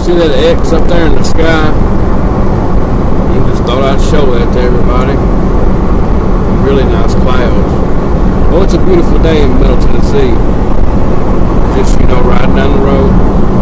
See that X up there in the sky? I just thought I'd show that to everybody. Really nice clouds. Oh, it's a beautiful day in Middle Tennessee. Just, riding down the road.